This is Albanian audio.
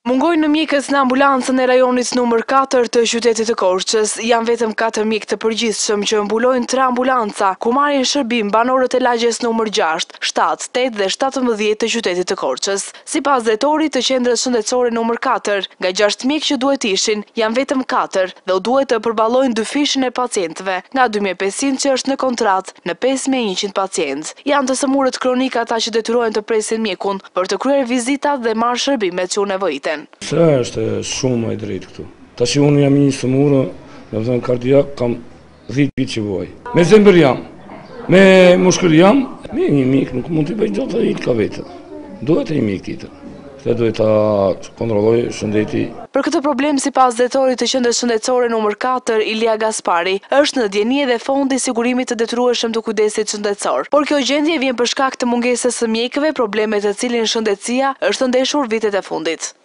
Mungojnë mjekët në ambulancën e rajonit numër 4 të qytetit të Korçës. Janë vetëm 4 mjekë të përgjithshëm që mbulojnë 3 ambulanca, ku marrin shërbim banorët e lagjes numër 6, 7, 8 dhe 17 të qytetit të Korçës. Sipas drejtorit të qendrës shëndetësore numër 4, nga 6 mjekë që duhet ishin, janë vetëm 4 dhe u duhet të përballojnë dyfishin e pacientëve, nga 2500 që është në kontratë në 5100 pacientë. Janë të sëmurët kronik ata që detyrohen të presin mjekun për të kryer vizitat dhe marrë shërbimet që u nevojiten. Se është shumë e drejtë këtu. Tash unë jam një sëmurë, do të thënë kardiak, kam 10 vite që vuaj. Me zemër jam, me mushkull jam, me një mik nuk mund të bëj gjë të ka vetë. Duhet një mik tjetër. Se duhet ta kontrolloj shëndeti. Për këtë problem, sipas drejtorit të qendrës shëndetësore numër 4, Ilia Gaspari, është në dieni dhe fondi i sigurimit të detyrueshëm të kujdesit shëndetësor. Por kjo gjendje vjen për shkak të mungesës së mjekëve, probleme të cilin shëndetësia është ndeshur vitet e fundit.